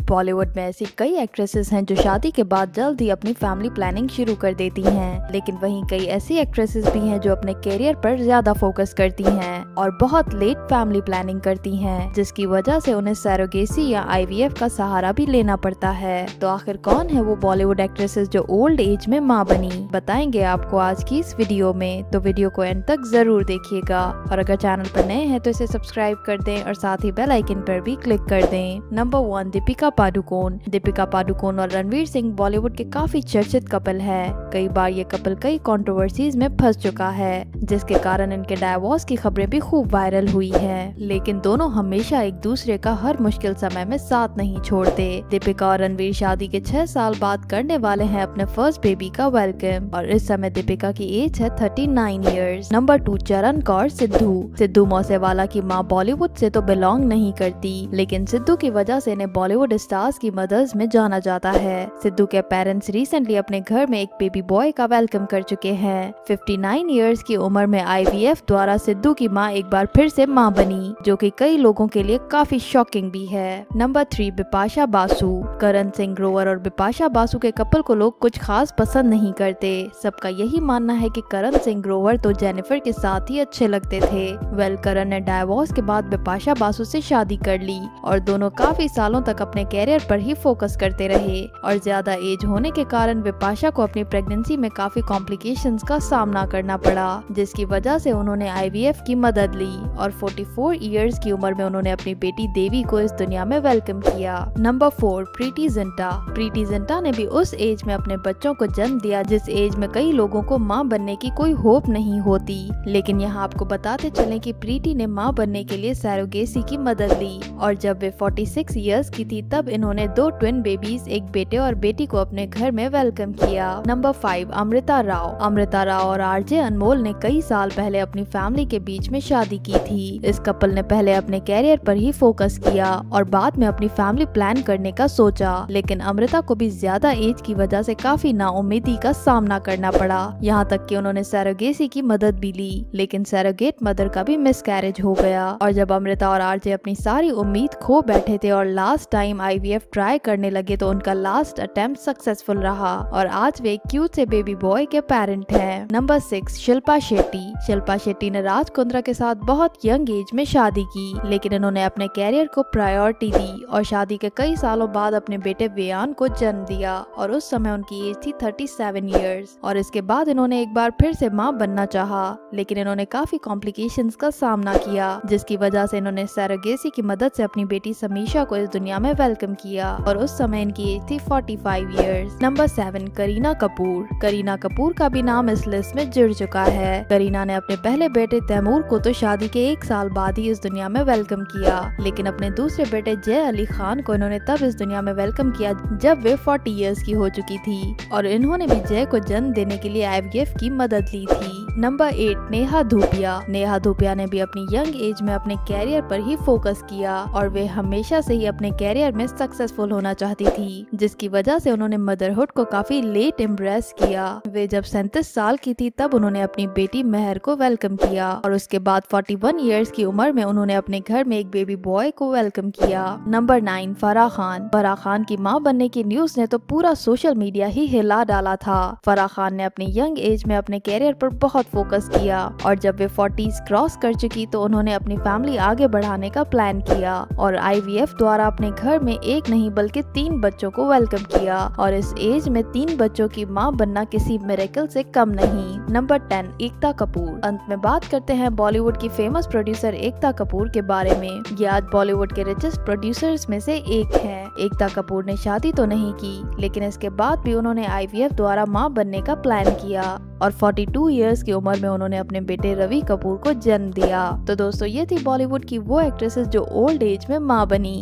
बॉलीवुड में ऐसी कई एक्ट्रेसेस हैं जो शादी के बाद जल्द ही अपनी फैमिली प्लानिंग शुरू कर देती हैं, लेकिन वहीं कई ऐसी एक्ट्रेसेस भी हैं जो अपने करियर पर ज्यादा फोकस करती हैं और बहुत लेट फैमिली प्लानिंग करती हैं, जिसकी वजह से उन्हें सरोगेसी या IVF का सहारा भी लेना पड़ता है। तो आखिर कौन है वो बॉलीवुड एक्ट्रेसेस जो ओल्ड एज में माँ बनी, बताएंगे आपको आज की इस वीडियो में, तो वीडियो को एंड तक जरूर देखिएगा। और अगर चैनल पर नए हैं तो इसे सब्सक्राइब कर दें और साथ ही बेल आइकन पर भी क्लिक कर दें। नंबर 1, दीपिका पादुकोण। दीपिका पादुकोण और रणवीर सिंह बॉलीवुड के काफी चर्चित कपल है। कई बार ये कपल कई कंट्रोवर्सीज में फंस चुका है, जिसके कारण इनके डाइवोर्स की खबरें भी खूब वायरल हुई है, लेकिन दोनों हमेशा एक दूसरे का हर मुश्किल समय में साथ नहीं छोड़ते। दीपिका और रणवीर शादी के 6 साल बाद करने वाले हैं अपने फर्स्ट बेबी का वेलकम और इस समय दीपिका की एज है 39 ईयर्स। नंबर 2, चरण कौर सिद्धू। सिद्धू मूसेवाला की माँ बॉलीवुड से तो बिलोंग नहीं करती, लेकिन सिद्धू की वजह से इन्हें बॉलीवुड स्टार्स की मदर्स में जाना जाता है। सिद्धू के पेरेंट्स रिसेंटली अपने घर में एक बेबी बॉय का वेलकम कर चुके हैं। 59 इयर्स की उम्र में IVF द्वारा सिद्धू की मां एक बार फिर से मां बनी, जो कि कई लोगों के लिए काफी शॉकिंग भी है। नंबर 3, बिपाशा बासु। करण सिंह ग्रोवर और बिपाशा बासु के कपल को लोग कुछ खास पसंद नहीं करते। सबका यही मानना है कि करण सिंह ग्रोवर तो जेनिफर के साथ ही अच्छे लगते थे। करण ने डाइवोर्स के बाद बिपाशा बासु से शादी कर ली और दोनों काफी सालों तक अपने कैरियर पर ही फोकस करते रहे और ज्यादा एज होने के कारण बिपाशा को अपनी प्रेगनेंसी में काफी कॉम्प्लिकेशंस का सामना करना पड़ा, जिसकी वजह से उन्होंने IVF की मदद ली और 44 इयर्स की उम्र में उन्होंने अपनी बेटी देवी को इस दुनिया में वेलकम किया। नंबर 4, प्रीति जिंटा। प्रीति जिंटा ने भी उस एज में अपने बच्चों को जन्म दिया जिस एज में कई लोगों को माँ बनने की कोई होप नहीं होती, लेकिन यहाँ आपको बताते चलें कि प्रीति ने माँ बनने के लिए सरोगेसी की मदद ली और जब वे 46 इयर्स की थी तब इन्होंने 2 ट्विन बेबीज, एक बेटे और बेटी को अपने घर में वेलकम किया। नंबर 5, अमृता राव। अमृता राव और RJ अनमोल ने कई साल पहले अपनी फैमिली के बीच में शादी की थी। इस कपल ने पहले अपने कैरियर पर ही फोकस किया और बाद में अपनी फैमिली प्लान करने का सोचा, लेकिन अमृता को भी ज्यादा एज की वजह से काफी नाउम्मीदी का सामना करना पड़ा। यहाँ तक कि उन्होंने सरोगेसी की मदद भी ली, लेकिन सरोगेट मदर का भी मिसकैरेज हो गया और जब अमृता और RJ अपनी सारी उम्मीद खो बैठे थे और लास्ट टाइम IVF ट्राई करने लगे तो उनका लास्ट अटेम्प्ट सक्सेसफुल रहा और आज वे एक क्यूट से बेबी बॉय के पेरेंट हैं। नंबर 6, शिल्पा शेट्टी। शिल्पा शेट्टी ने राज कुंद्रा के साथ बहुत यंग एज में शादी की, लेकिन इन्होंने अपने कैरियर को प्रायोरिटी दी और शादी के कई सालों बाद अपने बेटे वेयान को जन्म दिया और उस समय उनकी एज थी 37 इयर्स और इसके बाद इन्होंने एक बार फिर से माँ बनना चाहा, लेकिन इन्होंने काफी कॉम्प्लिकेशंस का सामना किया, जिसकी वजह से इन्होंने सरोगेसी की मदद से अपनी बेटी समीशा को इस दुनिया में वेलकम किया और उस समय इनकी एज थी 45 इयर्स। नंबर 7, करीना कपूर। करीना कपूर का भी नाम इस लिस्ट में जुड़ चुका है। करीना ने अपने पहले बेटे तैमूर को तो शादी के 1 साल बाद ही इस दुनिया में वेलकम किया, लेकिन अपने दूसरे बेटे जय अली खान को इन्होंने तब इस दुनिया में वेलकम किया जब वे 40 इयर्स की हो चुकी थी और इन्होंने भी जय को जन्म देने के लिए IVF की मदद ली थी। नंबर 8, नेहा धूपिया। नेहा धूपिया ने भी अपनी यंग एज में अपने कैरियर पर ही फोकस किया और वे हमेशा से ही अपने कैरियर में सक्सेसफुल होना चाहती थी, जिसकी वजह से उन्होंने मदरहुड को काफी लेट एम्ब्रेस किया। वे जब 37 साल की थी तब उन्होंने अपनी बेटी मेहर को वेलकम किया और उसके बाद 41 इयर्स की उम्र में उन्होंने अपने घर में एक बेबी बॉय को वेलकम किया। नंबर 9, फराह खान। फराह खान की माँ बनने की न्यूज ने तो पूरा सोशल मीडिया ही हिला डाला था। फराह खान ने अपनी यंग एज में अपने कैरियर पर बहुत फोकस किया और जब वे 40s क्रॉस कर चुकी तो उन्होंने अपनी फैमिली आगे बढ़ाने का प्लान किया और IVF द्वारा अपने घर में एक नहीं बल्कि 3 बच्चों को वेलकम किया और इस एज में 3 बच्चों की मां बनना किसी मिरेकल से कम नहीं। नंबर 10, एकता कपूर। अंत में बात करते हैं बॉलीवुड की फेमस प्रोड्यूसर एकता कपूर के बारे में। ये आज बॉलीवुड के रिचेस्ट प्रोड्यूसर्स में से एक है। एकता कपूर ने शादी तो नहीं की, लेकिन इसके बाद भी उन्होंने IVF द्वारा मां बनने का प्लान किया और 42 इयर्स की उम्र में उन्होंने अपने बेटे रवि कपूर को जन्म दिया। तो दोस्तों ये थी बॉलीवुड की वो एक्ट्रेसेस जो ओल्ड एज में माँ बनी।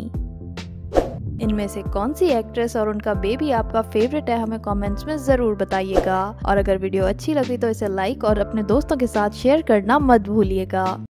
इनमें से कौन सी एक्ट्रेस और उनका बेबी आपका फेवरेट है, हमें कमेंट्स में जरूर बताइएगा और अगर वीडियो अच्छी लगी तो इसे लाइक और अपने दोस्तों के साथ शेयर करना मत भूलिएगा।